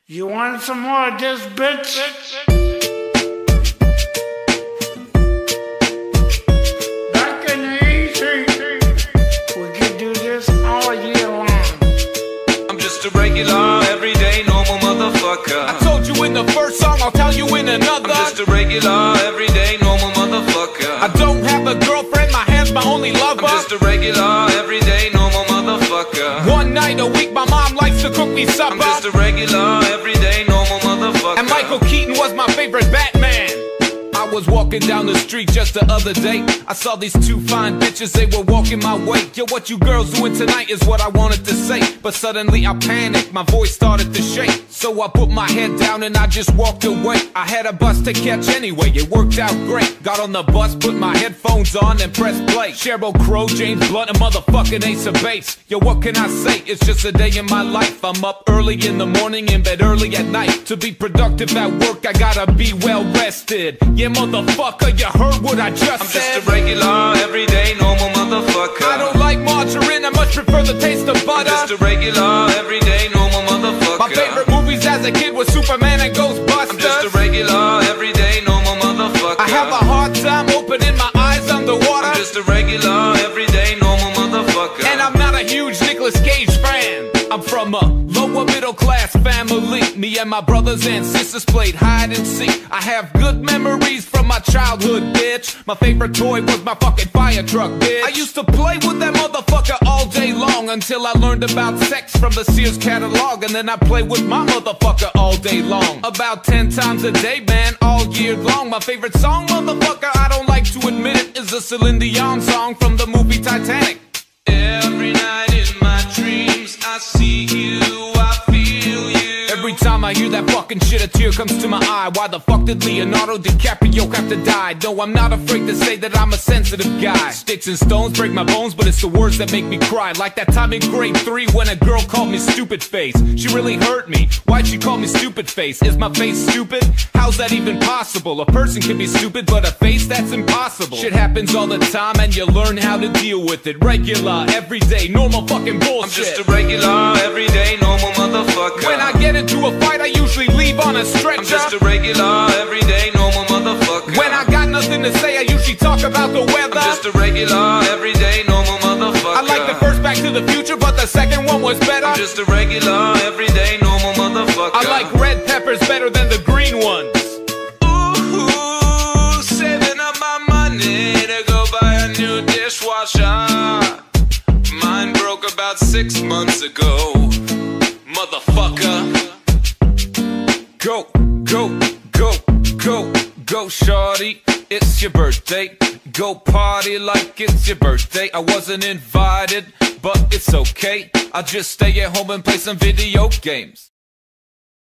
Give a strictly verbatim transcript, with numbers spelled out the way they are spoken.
You want some more of this, bitch? Back in the east, we could do this all year long. I'm just a regular, everyday, normal motherfucker. I told you in the first song, I'll tell you in another. I'm just a regular, everyday, normal motherfucker. I don't have a girlfriend, my hand's my only lover. I'm just a regular, everyday, normal motherfucker. One night a week, my mom likes to cook me supper. I'm just a regular, everyday, normal motherfucker. And Michael Keaton was my favorite Batman. I was walking down the street just the other day. I saw these two fine bitches, they were walking my way. Yo, what you girls doing tonight is what I wanted to say. But suddenly I panicked, my voice started to shake. So I put my head down and I just walked away. I had a bus to catch anyway, it worked out great. Got on the bus, put my headphones on and pressed play. Sheryl Crow, James Blunt, and motherfucking Ace of Base. Yo, what can I say? It's just a day in my life. I'm up early in the morning, in bed early at night. To be productive at work, I gotta be well rested. Yeah, motherfucker, you heard what I just I'm said. I'm just a regular, everyday, normal motherfucker. I don't like margarine, I much prefer the taste of butter. I'm just a regular, everyday, normal motherfucker. My favorite movies as a kid was Superman and Ghostbusters. I'm just a regular, everyday, normal motherfucker. I have a hard time opening my eyes underwater. I'm just a regular, everyday, normal motherfucker. And I'm not a huge Nicolas Cage fan. I'm from a lower middle class family. Me and my brothers and sisters played hide and seek. I have good memories from my childhood, bitch. My favorite toy was my fucking fire truck, bitch. I used to play with that motherfucker all day long until I learned about sex from the Sears catalog. And then I played with my motherfucker all day long. About ten times a day, man, all year long. My favorite song, motherfucker, I don't like to admit it, is a Celine Dion song from the movie Titanic. Every night in my dreams I see you, I feel you. Every time I hear that fucking shit, a tear comes to my eye. Why the fuck did Leonardo DiCaprio have to die? No, I'm not afraid to say that I'm a sensitive guy. Sticks and stones break my bones, but it's the words that make me cry. Like that time in grade three when a girl called me stupid face. She really hurt me. Why'd she call me stupid face? Is my face stupid? How's that even possible? A person can be stupid, but a face, that's impossible. Shit happens all the time and you learn how to deal with it. Regular, everyday, normal fucking bullshit. I'm just a regular, everyday, normal motherfucker. When I get into a fight, I usually leave on a stretcher. I'm just a regular, everyday, normal motherfucker. When I got nothing to say, I usually talk about the weather. I'm just a regular, everyday, normal motherfucker. I like the first Back to the Future, but the second one was better. I'm just a regular, everyday, normal motherfucker. I like red peppers better than the green ones. Ooh, saving up my money to go buy a new dishwasher. Mine broke about six months ago, motherfucker. Go, go, go, go, go, shorty, it's your birthday. Go party like it's your birthday. I wasn't invited, but it's okay. I'll just stay at home and play some video games.